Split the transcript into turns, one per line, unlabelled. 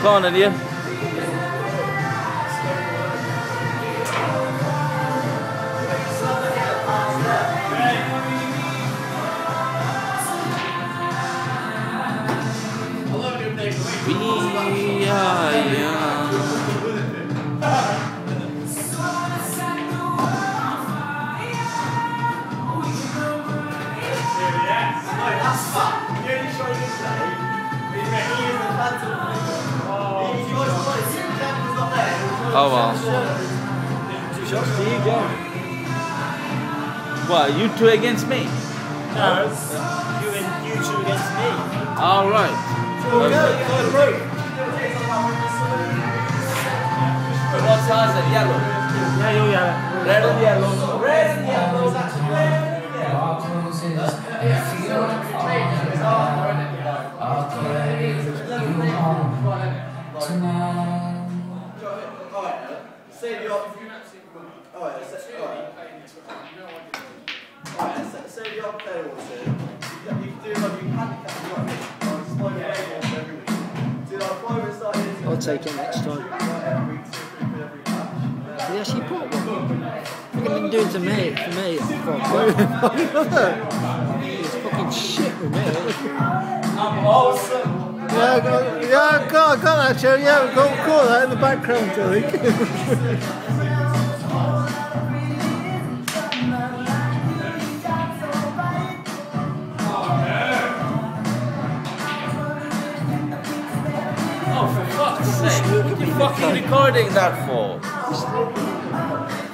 Go on, India. We are young. Oh well.
2 shots to you, go.
What, you two against me?
No, you 2 against me.
All right. What size is it? Yellow?
Yeah.
Red and yellow. Red and yellow.
I'll take it next time. Did he actually put one? He didn't do it to me. For me, it's fucking shit with me.
I'm awesome.
I got that show. Yeah, we've got that in the background, I think.
Oh, for fuck's sake. What are you fucking recording that for?